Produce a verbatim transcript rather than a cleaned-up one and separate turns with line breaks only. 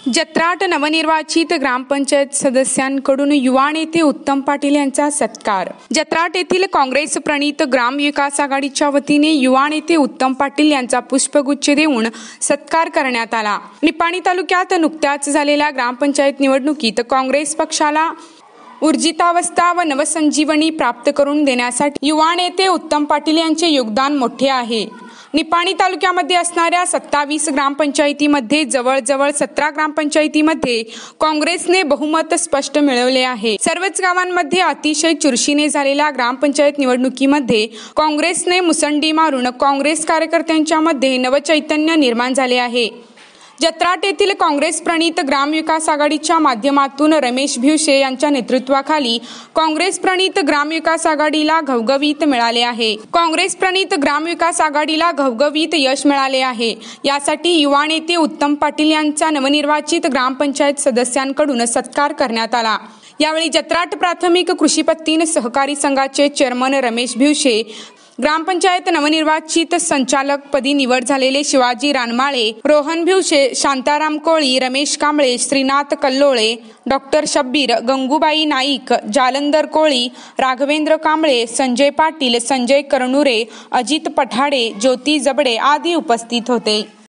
जत्राट नवनिर्वाचित ग्रामपंचायत सदस्यांकडून युवा नेते उत्तम पाटील यांचा सत्कार। जत्राट येथील काँग्रेस प्रणीत ग्राम विकास आघाडीच्या वतीने युवा नेते उत्तम पाटील यांचा पुष्पगुच्छ देऊन सत्कार करण्यात आला। निपाणी तालुक्यात नुकत्याच झालेल्या ग्रामपंचायत निवडणुकीत काँग्रेस पक्षाला ऊर्जितावस्था व नवसंजीवनी प्राप्त करून देण्यासाठी युवा नेते उत्तम पाटील यांचे योगदान मोठे आहे। निपाणी तालुक्यामध्ये असणाऱ्या सत्तावीस ग्रामपंचायतीमध्ये जवळजवळ सतरा ग्रामपंचायतीमध्ये काँग्रेसने बहुमत स्पष्ट मिळवले आहे। सर्वच गावांमध्ये अतिशय चुरशीने झालेल्या ग्रामपंचायत निवडणुकीमध्ये काँग्रेसने मुसंडी मारून काँग्रेस कार्यकर्त्यांच्या मध्ये नवचैतन्य निर्माण झाले आहे। जत्राट येथील काँग्रेस प्रणीत ग्रामविकास आघाडीच्या माध्यमातून रमेश भिवशे यांच्या नेतृत्वाखाली काँग्रेस प्रणीत ग्रामविकास आघाडीला घवघवीत मिळाले आहे। काँग्रेस प्रणीत ग्रामविकास आघाडीला घवघवीत यश मिळाले आहे। यासाठी युवा नेते उत्तम पाटील यांचा नवनिर्वाचित ग्रामपंचायत सदस्यांकडून सत्कार करण्यात आला। यावेळी जत्राट प्राथमिक कृषी पत्तीन सहकारी संघाचे चेअरमन रमेश भिवशे, ग्रामपंचायत नवनिर्वाचित संचालक पदी निवड झालेले शिवाजी रानमाळे, रोहन भिवशे, शांताराम कोळी, रमेश कांबळे, श्रीनाथ कल्लोळे, डॉक्टर शब्बीर, गंगूबाई नाईक, जालंधर कोळी, राघवेंद्र कांबळे, संजय पाटील, संजय करनुरे, अजित पठाडे, ज्योती जबडे आदी उपस्थित होते।